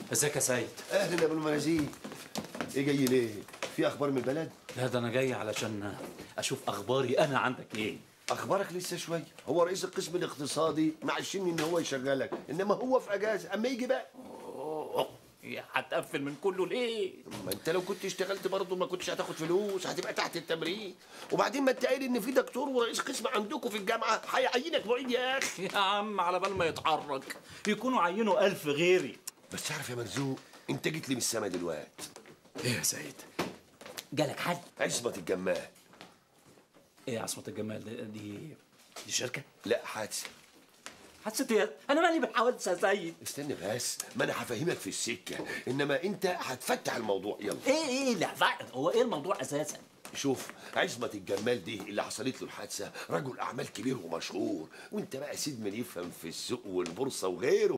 ازيك يا سيد؟ اهلا يا ابو المنازيل. ايه جاي ليه؟ في اخبار من البلد؟ لا ده انا جاي علشان اشوف اخباري انا عندك ايه. اخبارك لسه شويه. هو رئيس القسم الاقتصادي معشمني ان هو يشغلك، انما هو في اجازه. اما يجي بقى هتقفل من كله ليه؟ ما انت لو كنت اشتغلت برضه ما كنتش هتاخد فلوس، هتبقى تحت التمرين. وبعدين ما انت قايل ان في دكتور ورئيس قسم عندكم في الجامعه هيعينك معيد يا اخي. يا عم على بال ما يتحرك يكونوا عينوا 1000 غيري. بس تعرف يا مرزوق، انت جيت لي من السما دلوقتي. ايه يا سيد؟ جالك حد؟ عصمت الجمال. ايه عصمت الجمال دي شركه؟ لا حادثه. حسيت ايه؟ انا مالي بالحوادث يا سيد. استنى بس، ما انا هفهمك في السكه، انما انت هتفتح الموضوع. يلا. ايه لا فعلا هو ايه الموضوع اساسا؟ شوف، عصمت الجمال دي اللي حصلت له الحادثه رجل اعمال كبير ومشهور، وانت بقى سيد من يفهم في السوق والبورصه وغيره،